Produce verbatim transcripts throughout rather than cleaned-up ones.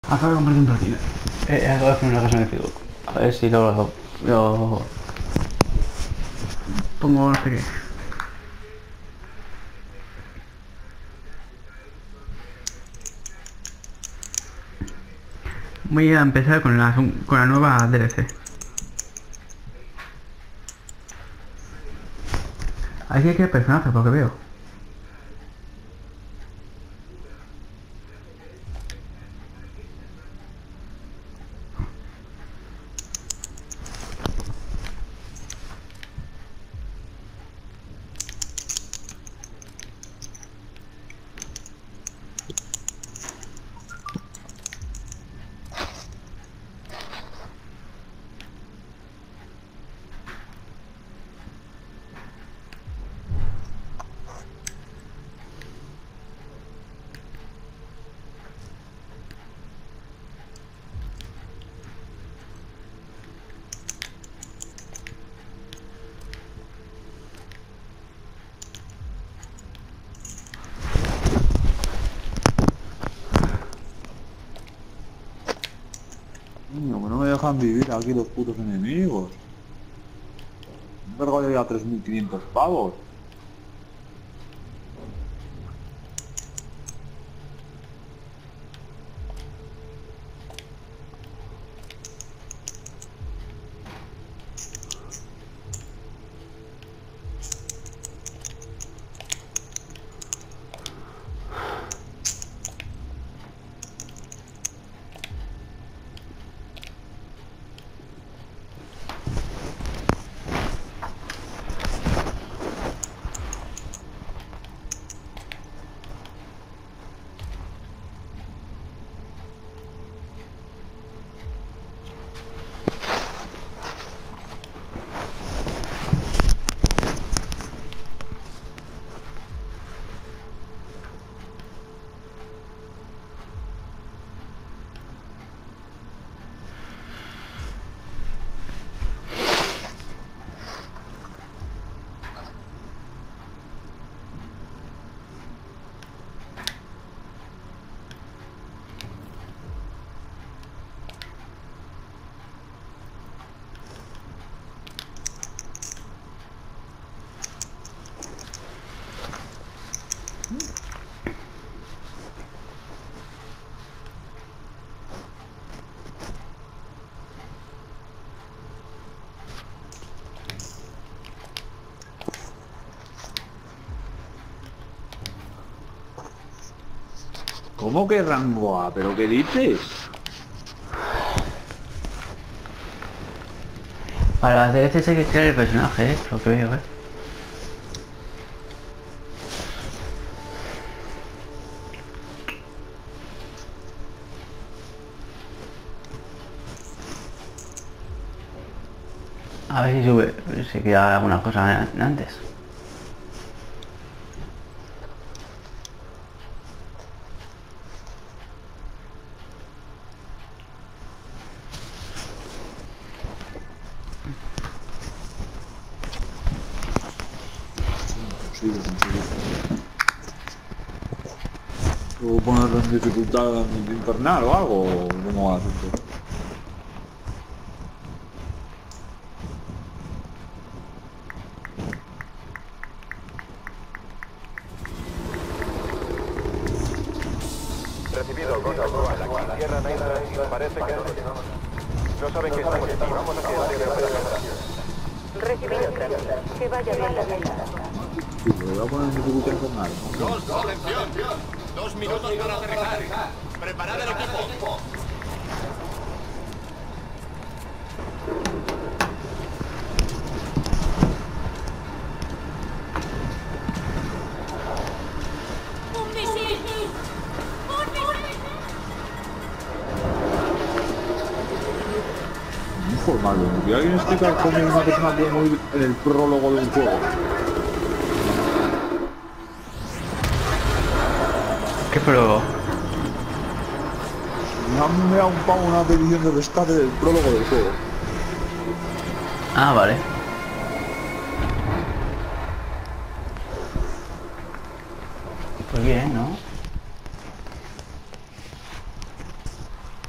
Acabo de comprarte un platino. Eh, acabo de hacer una cosa en el Facebook. A ver si lo, lo pongo, no sé qué. Voy a empezar con la, con la nueva D L C. Hay que crear personajes, por lo que veo. Niño, que no me dejan vivir aquí los putos enemigos. Me he cargado ya tres mil quinientos pavos. ¿Cómo que rango A? ¿Pero qué dices? Para las D L Cs hay que crear el personaje, eh, lo que veo, eh. A ver si sube, si queda alguna cosa antes. Imposible, imposible. ¿Puedo ponerlo en dificultad infernal o algo? ¿O cómo va el asunto? Recibido, Gota actual. Aquí Tierra Nine parece que no saben que estamos aquí. Vamos a quedar de operación. Recibido, Trevor. Que vaya bien la venta. Sí, lo voy a poner en dificultad infernal, ¿no? Dos, atención. Dos minutos para aterrizar. Preparad el equipo. ¡Un misil! ¡Un misil! Muy formal, ¿no? ¿Y alguien explica cómo una persona puede morir en el prólogo de un juego? ¿Qué prólogo? Me han enviado un pavo una petición de rescate del prólogo del juego. Ah, vale. Pues bien, ¿no?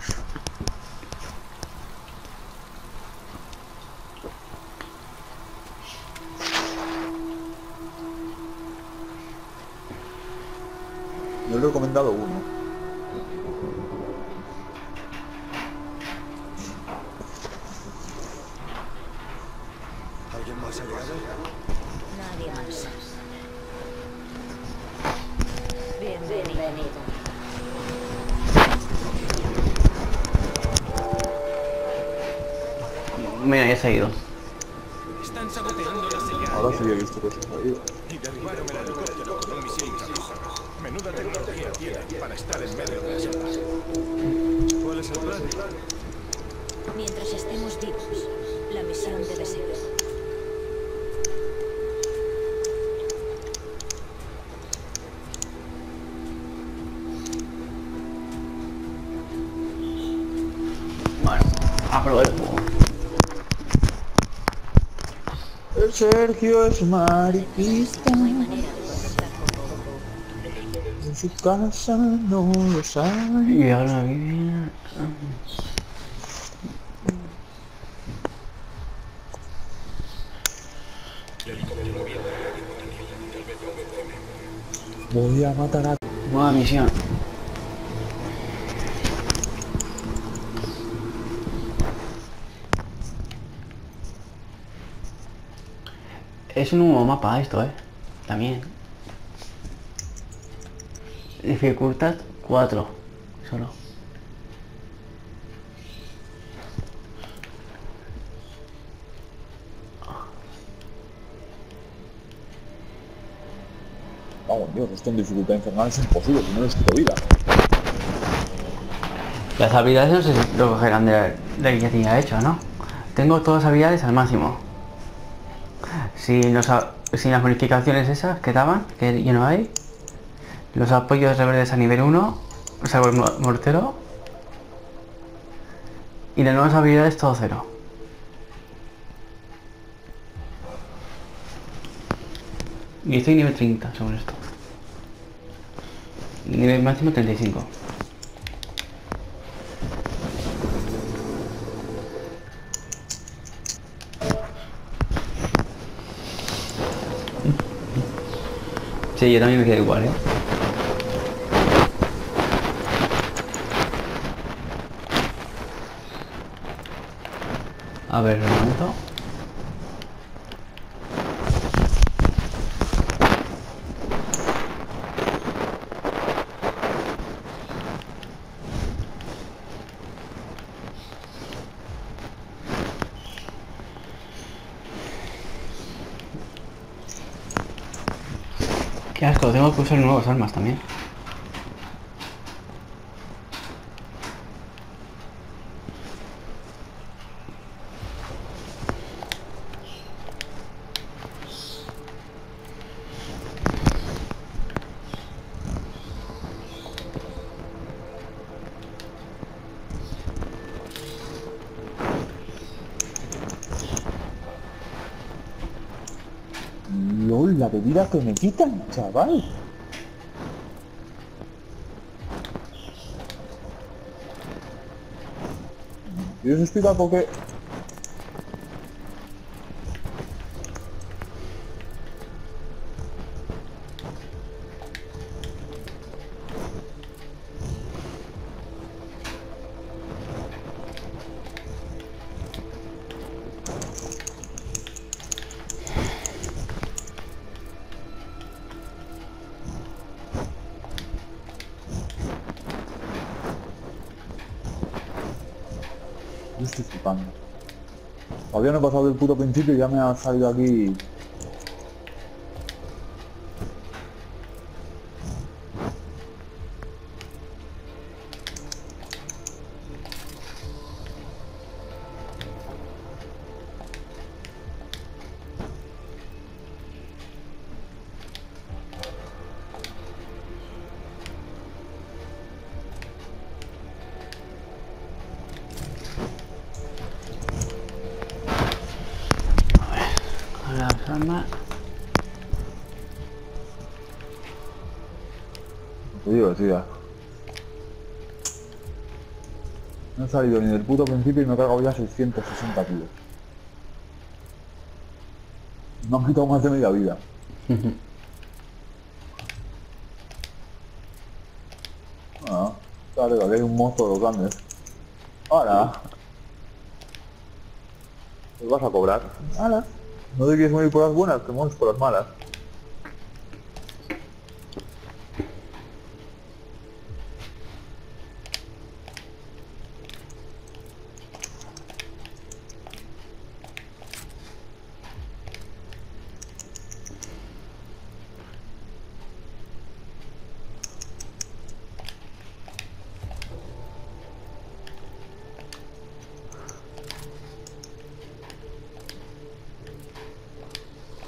Mira, ya se ha ido. Están saboteando la señal. Ahora sí he visto que se ha ido. Y derribaron el helicóptero con un misil Travis. Menuda tecnología tienen para estar en medio de la selva. ¿Cuál es el plan? Mientras estemos vivos, la misión debe seguir. Bueno, a probar el juego. El Sergio es mariquista. No hay manera de contactar con En su casa no lo sabe. Y ahora viene... Voy a matar a... Nueva misión. Es un nuevo mapa esto, eh. También. Dificultad cuatro. Solo. Vamos, Dios, esto en dificultad infernal es imposible, si no les quito vida. Las habilidades no sé si lo cogerán de, de que ya tenía hecho, ¿no? Tengo todas las habilidades al máximo. Sin, los, sin las bonificaciones esas que daban, que ya no hay. Los apoyos rebeldes a nivel uno, salvo el mo- mortero. Y las nuevas habilidades todo cero. Y estoy nivel treinta según esto. Nivel máximo treinta y cinco. Sí, yo también me quedo igual, ¿eh? A ver, un momento. Qué asco, tengo que usar nuevas armas también. LOL, la bebida que me quitan, chaval. ¿Quieres explicar por qué? Yo estoy flipando. Todavía no he pasado del puto principio y ya me ha salido aquí... Las armas. Muy divertida. No he salido ni del puto principio y me he cargado ya seiscientos sesenta kilos. Me han quitado más de media vida. Ah, dale, dale, hay un monstruo de los grandes. Ahora. ¿Te vas a cobrar? Ahora. No te quieres morir por las buenas, te mueres por las malas.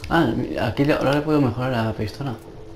Ah, aquí le- ahora le puedo mejorar la pistola.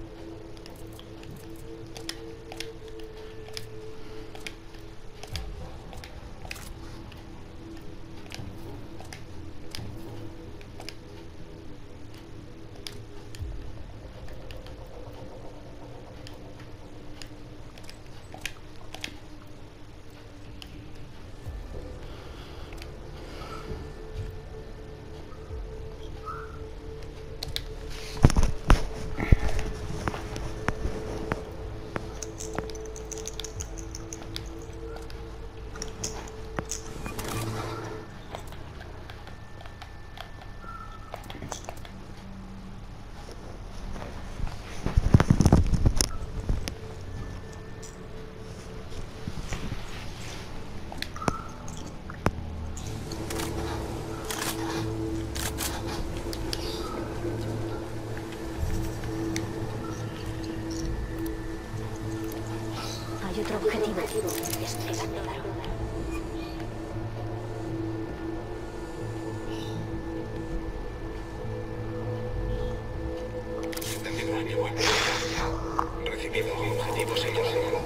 Hay otro objetivo. Desplegando. Entendido, aquí voy. Recibido. Objetivo señalado.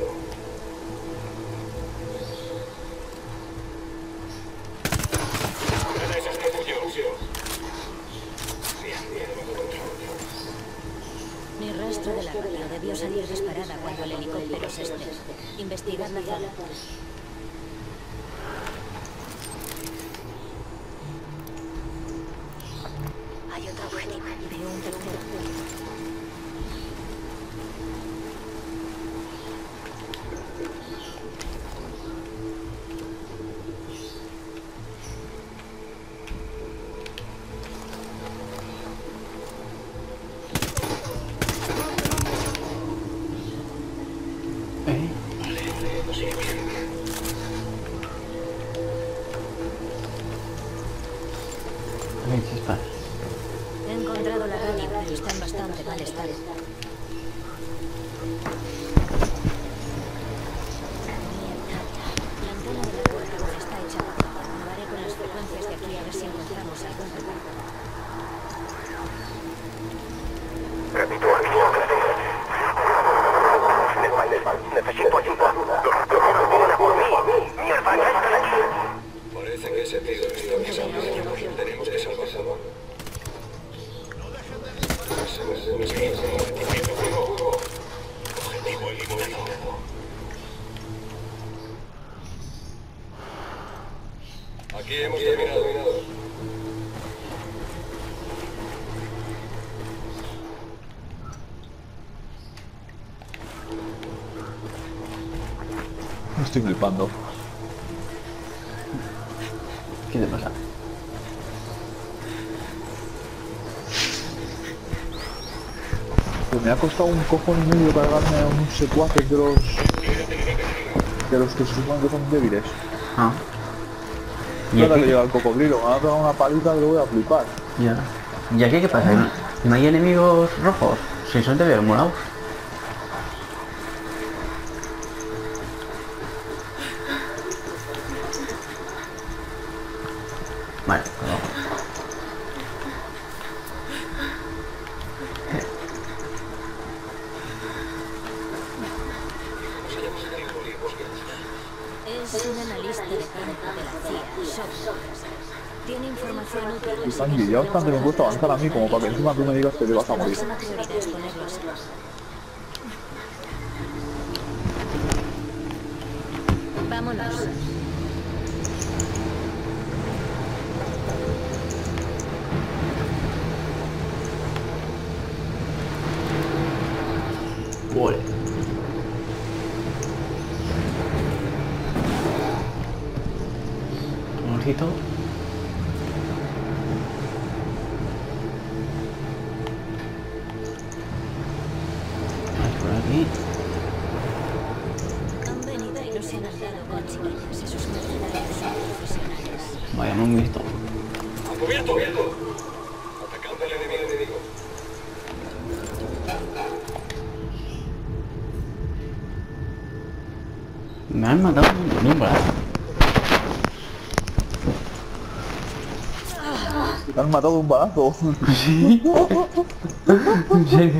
Nada es hasta tuyo. Bien, bien, bajo control. Ni rastro de la radio. Debió salir disparada cuando el helicóptero se estrelló. Investigad la zona. Hay otro objetivo. Veo un tercero. ¿Eh? Hay chispas. He encontrado la radio, pero está en bastante mal estado. La antena de la cobertura está hecha. Probaré con las frecuencias de aquí a ver si encontramos algún recuerdo. Repito, aquí necesito ayuda. Los vienen a por mí. Mierda, ya están aquí. Parece que ese tío está pisando el tiempo. Tenemos que salvarlo. Objetivo eliminado. Aquí hemos terminado. Me estoy flipando. ¿Qué te pasa? Pues me ha costado un cojón y medio cargarme a unos secuaces de los... de los que se suponen que son débiles. Ah. Y ¿Y ahora que aquí? llega el cocodrilo, me va a pegar una paliza que lo voy a flipar. Ya. ¿Y aquí qué pasa? ¿No, ¿no hay enemigos rojos? Si son de ver morados. Vale, pues vamos. Es un analista de campo de la C I A, Software. Tiene información útil. Y están envidiados tanto que me cuesta avanzar a mí como para que encima tú me digas que te vas a La morir. máxima prioridad es ponerlos a los. Vámonos. Vale. Un ojito. Vale, por aquí. Han venido y no se han andado con chiquillas. Esos mercenarios son profesionales. Vaya, no me he visto. ¡A cubierto! Atacando al enemigo. Me han matado de un brazo. Me han matado de un balazo. ¿Sí? ¿En serio?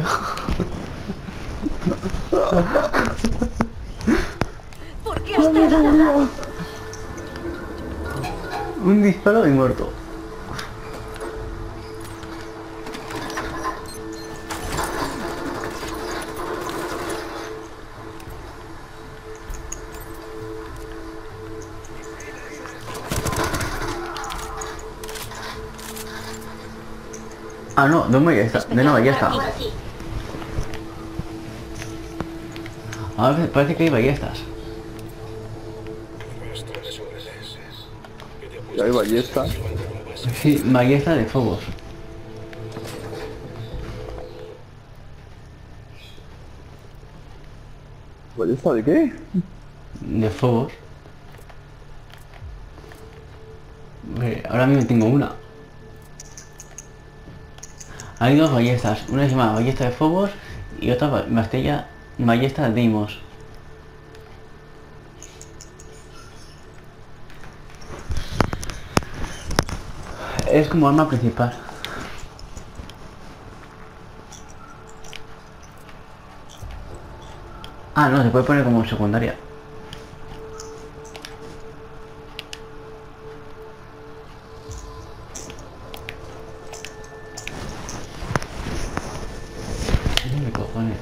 ¿Por qué has tardado? Un disparo y muerto. Ah, no, de una ballesta, de una ballesta. Ahora parece que hay ballestas. Y hay ballestas. Sí, ballesta de fuegos. ¿Ballesta de qué? De fuegos. Eh, Ahora mismo tengo una. Hay dos ballestas, una se llama ballesta de fuegos y otra ba- bastilla, ballesta de Deimos. Es como arma principal. Ah, no, se puede poner como secundaria. ¿Qué cojones?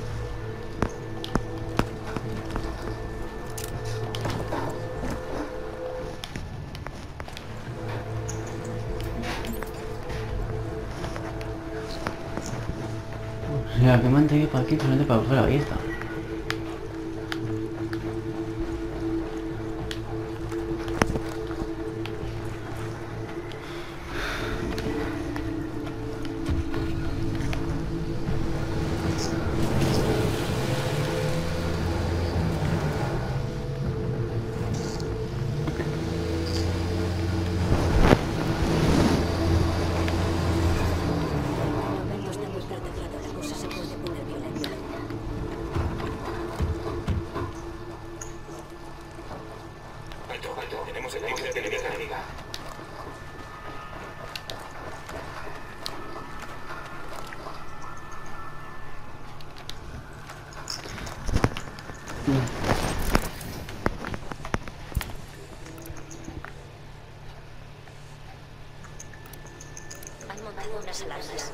O sea, que me han traído para aquí solamente para buscar la ballesta. Momento está muy perturbado, la cosa se puede poner violenta. Alto, alto. Tenemos el rifle de la enemiga. Han montado unas alarmas.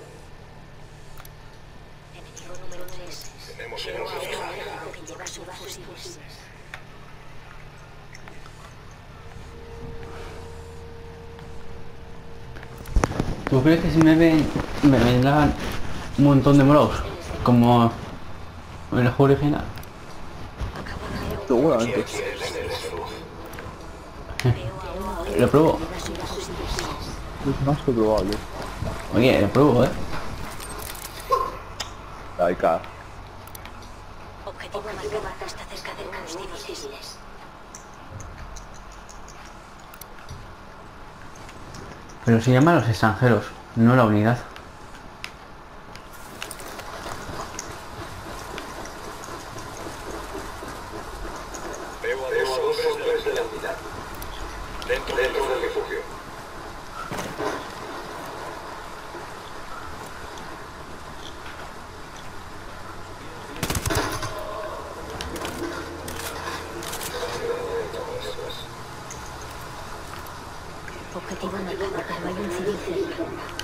Enemigo número tres. Tenemos Veo el a un rifle. enemigo que lleva subfusiles. ¿Tú crees que si me ven, me vendrán un montón de moros? Como en el juego original. Acabo de ver a un Seguramente. Veo a uno que Lo pruebo. lleva subfusiles. Es más que probable. Oye, lo pruebo, eh. Ahí cae. Objetivo marcado, está cerca de unos fusiles. Pero se llaman los extranjeros, no la unidad. Veo a dos hombres de la unidad. Dentro del refugio. Objetivo marcado, pero hay un civil cerca.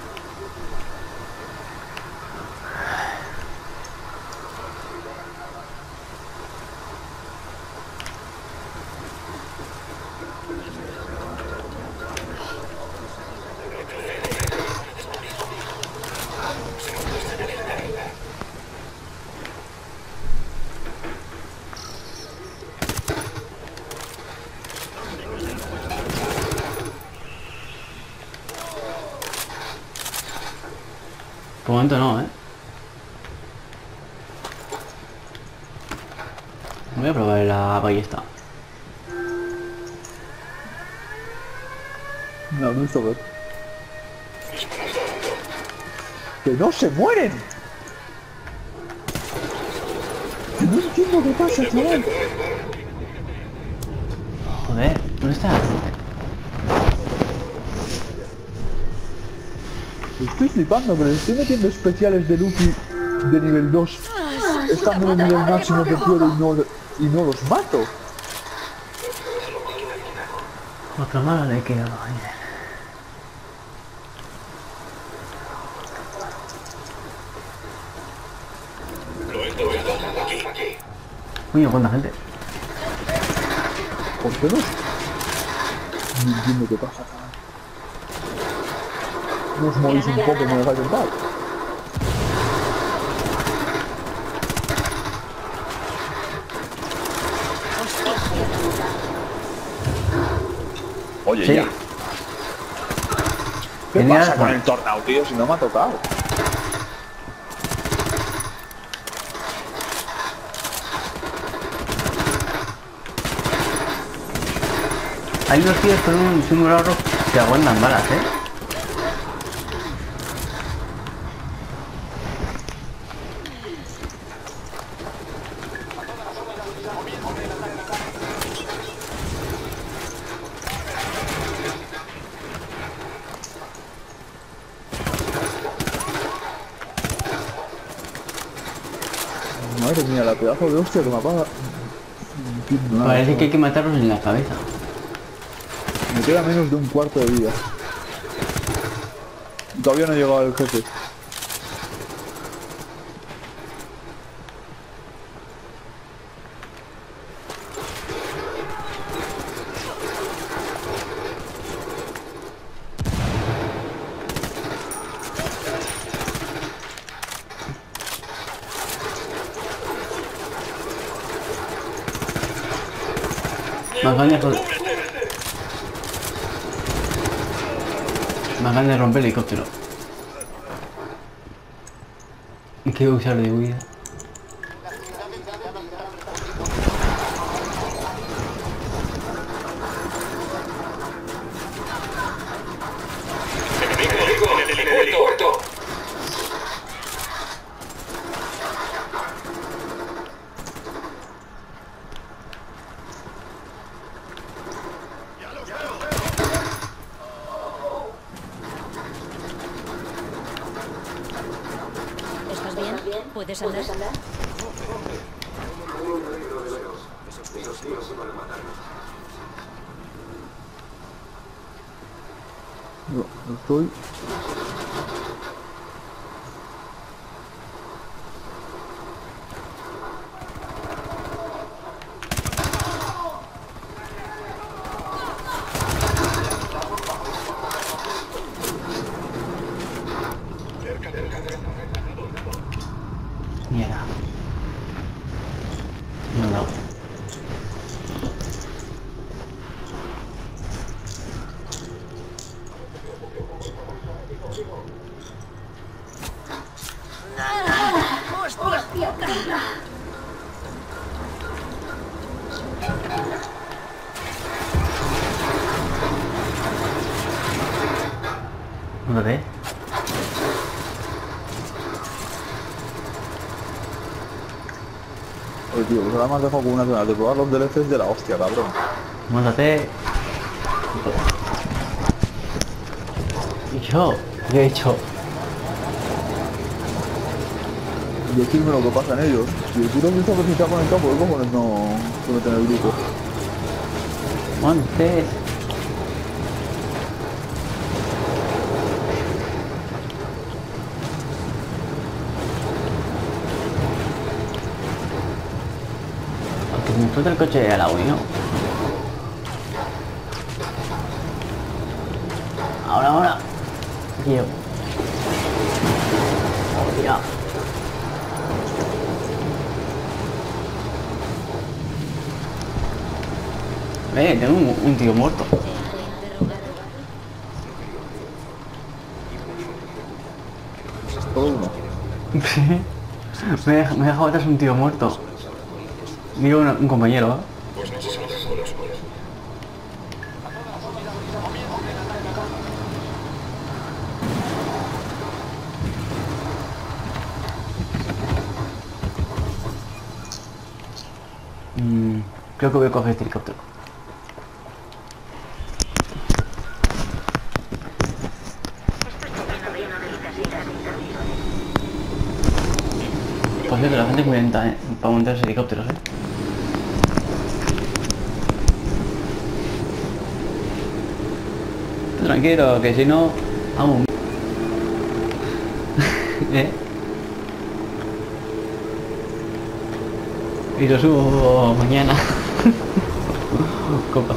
Por el momento no, eh. Voy a probar la ballesta. No, no esto ver. ¡Que no se mueren! Que no entiendo qué pasa, chaval. Joder, ¿dónde está? Estoy flipando, pero estoy metiendo especiales de Luffy de nivel dos. Estando en el nivel máximo que puedo y no, y no los mato. Otra mala le queda. Uy, ¿cuánta gente? ¿Por qué no? No entiendo qué pasa. No os movéis un poco, me dejáis en paz. Oye, Sí. ya. ¿Qué Tenía pasa razón. con el tornado, tío? Si no me ha tocado. Hay unos tíos con un simulador que aguantan balas, ¿eh? Madre mía, la pedazo de hostia que me apaga. No entiendo nada. Parece que hay que matarlos en la cabeza. Me queda menos de un cuarto de vida. Todavía no he llegado al jefe. Me acaban de romper. Me acaban de romper el helicóptero. Y quiero usar de huida. ¿Estás bien? ¿Puedes andar? No, no estoy. Mierda. No, no. ¿No ve? Oye, tío, pues ahora me has dejado con una ganas de probar los D L Cs de la hostia, cabrón. Mátate. ¿Y yo? ¿Qué he hecho? Decirme lo que pasa en ellos. Si el puto Christopher se está conectado, ¿por qué cojones no puede tener el grupo? Montes. Aunque me explota el coche de la Wii, ¿no? Ahora, ahora. Aquí llevo. Hostia. Eh, tengo un, un tío muerto. Todo uno. me, he, me he dejado atrás un tío muerto. Digo un, un compañero, ¿eh? Mm, creo que voy a coger este helicóptero. cierto, la gente es muy lenta, ¿eh? Para montarse helicópteros, ¿eh? Tranquilo, que si no... Vamos. ¿Eh? Y lo subo mañana. Copa.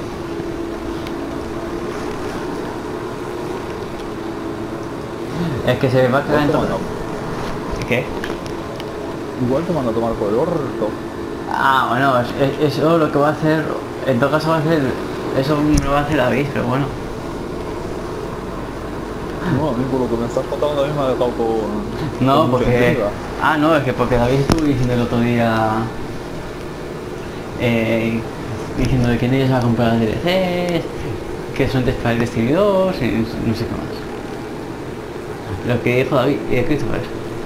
Es que se va a quedar en todo. ¿Qué? Igual te mando a tomar por el orto. Ah, bueno, es- es- eso lo que va a hacer... En todo caso va a hacer... Eso me lo va a hacer David, pero bueno. No, a mí por lo que me estás contando también me ha dejado con... No, con mucha porque... intriga. Ah, no, es que porque David estuvo diciendo el otro día... Eh, diciendo de que nadie se va a comprar las D L Cs, que son test para el Destiny dos y no sé qué más. Lo que dijo David, eh, Christopher.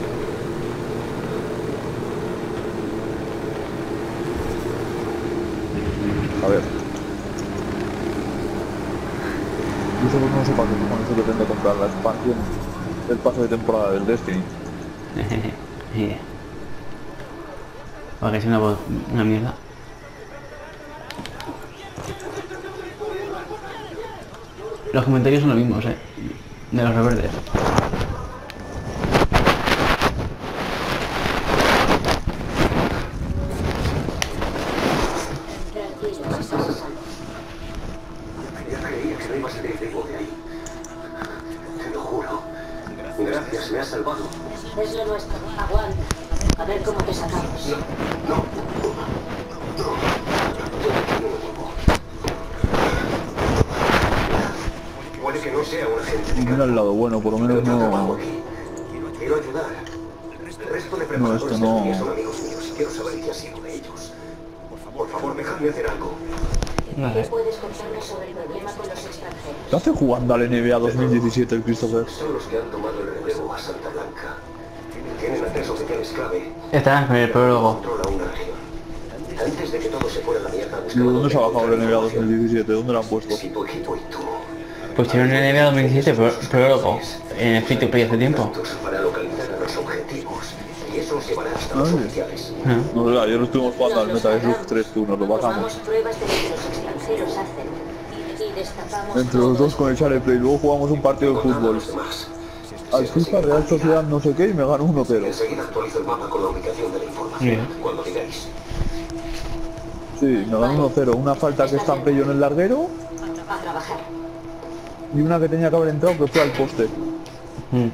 A ver. Yo solo no sé para qué con eso pretendo comprar la expansión del pase de temporada del Destiny. Yeah. Para que sea una, bo- una mierda. Los comentarios son los mismos, eh. De los reverdes. Ya creía que no iba a salir vivo de ahí. Te lo juro. Gracias, me has salvado. Es lo nuestro. Aguanta. A ver cómo te sacamos. Puede que no sea un agente de Mira el lado bueno, por lo menos no... Quiero ayudar. El resto de No, preparadores esto de no... energía son amigos míos y quiero saber qué ha sido de ellos. Por favor, dejadme hacer algo. No ¿Qué sé. puedes contarme sobre el problema con los extranjeros? ¿Qué hace jugando al N B A dos mil diecisiete el Christopher? Son los que han tomado el relevo a Santa Blanca. Tienen acceso oficiales clave. Estarán con el prólogo. Controla una región. Antes de que todo se fuera a la mierda, ¿Y buscaban ¿Dónde se ha dónde bajado el N B A encontrar dos mil diecisiete? ¿Dónde lo han puesto? Si tu equipo y tú Pusieron el N B A dos mil diecisiete pro- prólogo en el free to play hace tiempo. juntos para localizar a los objetivos. Y eso os llevará hasta los Ay. oficiales. Ah. No, verdad, ayer estuvimos jugando al Metal Gear tres, tú, nos lo bajamos. Tomamos pruebas de lo que los extranjeros hacen. Y destapamos Entre los dos con el Shareplay, luego jugamos un partido de Contad a fútbol. los demás. Al FIFA Real Sociedad no sé qué y me ganó uno cero. Enseguida actualizo el mapa con la ubicación de la información. Bien. Cuando digáis. Sí, me ganó uno cero. Una falta que estampé yo en el larguero a trabajar. y una que tenía que haber entrado que fue al poste. Mm.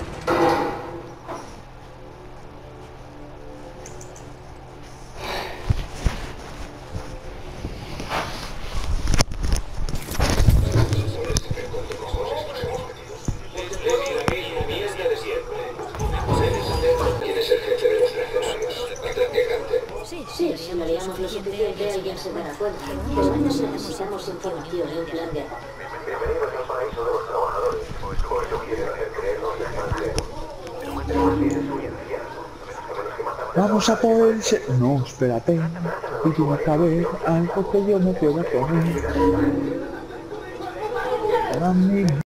¿Quién es el jefe de los mercenarios? Sí, sí, si analizamos lo suficiente, alguien se dará cuenta. Después necesitamos información y un plan de ataque. Bienvenidos al paraíso de los trabajadores. Por eso quieren hacer creernos que están plenos. Pero tienen su infierno. Como los que mataban. Vamos a poder ser... No, espérate. Y tienes que haber algo que yo no quiero comer. Para mí...